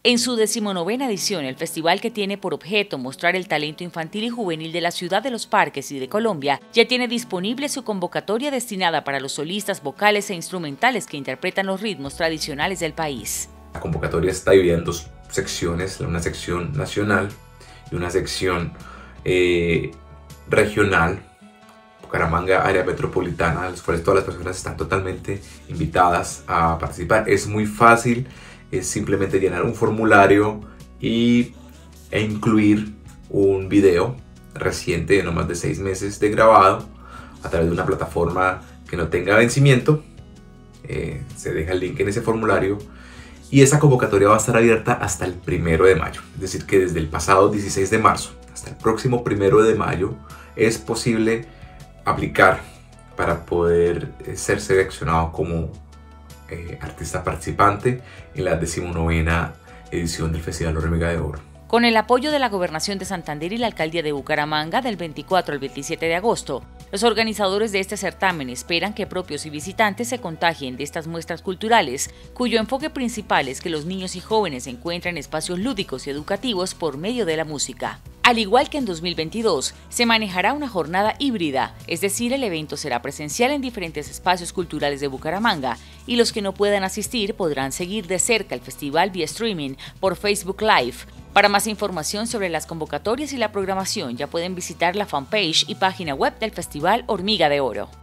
En su 19ª edición, el festival, que tiene por objeto mostrar el talento infantil y juvenil de la ciudad de Los Parques y de Colombia, ya tiene disponible su convocatoria destinada para los solistas vocales e instrumentales que interpretan los ritmos tradicionales del país. La convocatoria está dividida en dos secciones, una sección nacional y una sección regional, Bucaramanga, área metropolitana, a las cuales todas las personas están totalmente invitadas a participar. Es muy fácil. Es simplemente llenar un formulario e incluir un video reciente de no más de 6 meses de grabado a través de una plataforma que no tenga vencimiento. Se deja el link en ese formulario y esa convocatoria va a estar abierta hasta el 1 de mayo. Es decir, que desde el pasado 16 de marzo hasta el próximo 1 de mayo es posible aplicar para poder ser seleccionado como artista participante en la 19ª edición del Festival Hormiga de Oro. Con el apoyo de la Gobernación de Santander y la Alcaldía de Bucaramanga, del 24 al 27 de agosto, los organizadores de este certamen esperan que propios y visitantes se contagien de estas muestras culturales, cuyo enfoque principal es que los niños y jóvenes encuentren espacios lúdicos y educativos por medio de la música. Al igual que en 2022, se manejará una jornada híbrida, es decir, el evento será presencial en diferentes espacios culturales de Bucaramanga y los que no puedan asistir podrán seguir de cerca el festival vía streaming por Facebook Live. Para más información sobre las convocatorias y la programación, ya pueden visitar la fanpage y página web del Festival Hormiga de Oro.